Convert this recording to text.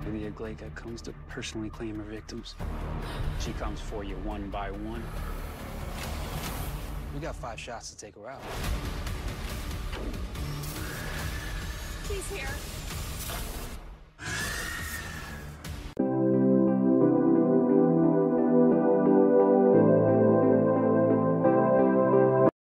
The Aglega comes to personally claim her victims. She comes for you one by one. We got 5 shots to take her out. He's here.